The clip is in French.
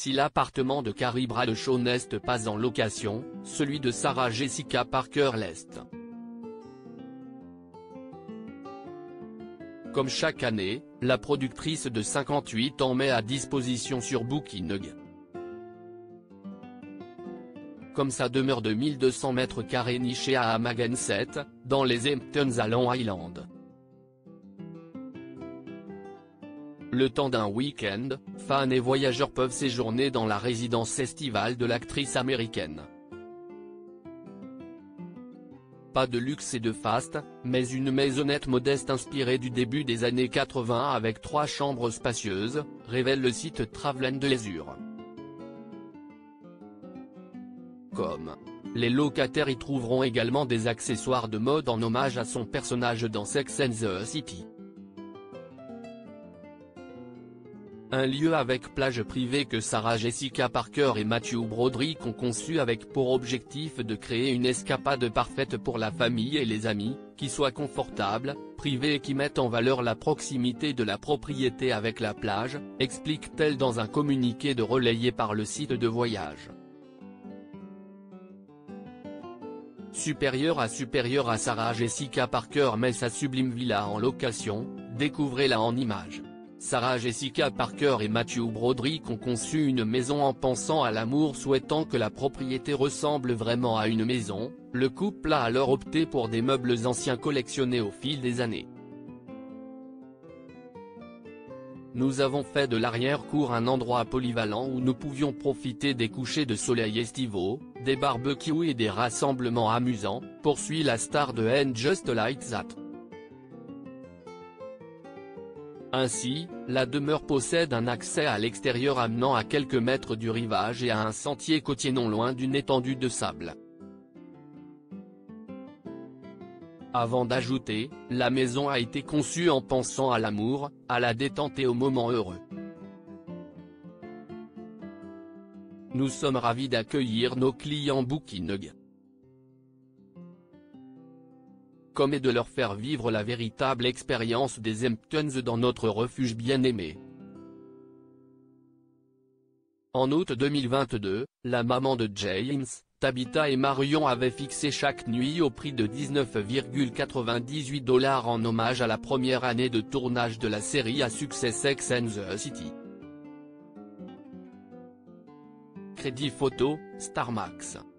Si l'appartement de Carrie Bradshaw n'est pas en location, celui de Sarah Jessica Parker l'est. Comme chaque année, la productrice de 58 ans met à disposition sur Booking. Comme sa demeure de 1200 mètres carrés nichée à Amagansett, dans les Hamptons à Long Island. Le temps d'un week-end, fans et voyageurs peuvent séjourner dans la résidence estivale de l'actrice américaine. Pas de luxe et de faste, mais une maisonnette modeste inspirée du début des années 80 avec 3 chambres spacieuses, révèle le site Travel & Leisure. Les locataires y trouveront également des accessoires de mode en hommage à son personnage dans Sex and the City. Un lieu avec plage privée que Sarah Jessica Parker et Matthew Broderick ont conçu avec pour objectif de créer une escapade parfaite pour la famille et les amis, qui soit confortable, privée et qui mette en valeur la proximité de la propriété avec la plage, explique-t-elle dans un communiqué relayé par le site de voyage. Supérieure à Sarah Jessica Parker met sa sublime villa en location, découvrez-la en images. Sarah Jessica Parker et Matthew Broderick ont conçu une maison en pensant à l'amour, souhaitant que la propriété ressemble vraiment à une maison. Le couple a alors opté pour des meubles anciens collectionnés au fil des années. Nous avons fait de l'arrière-cour un endroit polyvalent où nous pouvions profiter des couchers de soleil estivaux, des barbecues et des rassemblements amusants, poursuit la star de And Just Like That. Ainsi, la demeure possède un accès à l'extérieur amenant à quelques mètres du rivage et à un sentier côtier non loin d'une étendue de sable. Avant d'ajouter, la maison a été conçue en pensant à l'amour, à la détente et aux moments heureux. Nous sommes ravis d'accueillir nos clients Booking. Et de leur faire vivre la véritable expérience des Hamptons dans notre refuge bien-aimé. En août 2022, la maman de James, Tabitha et Marion avait fixé chaque nuit au prix de $19,98 en hommage à la première année de tournage de la série à succès Sex and the City. Crédit photo, Star Max.